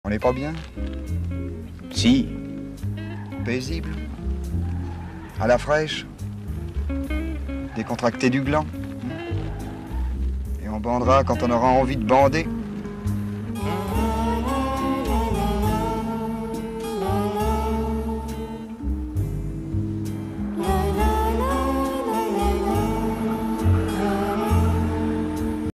On n'est pas bien? Si. Paisible? À la fraîche? Décontracté du gland? Et on bandera quand on aura envie de bander?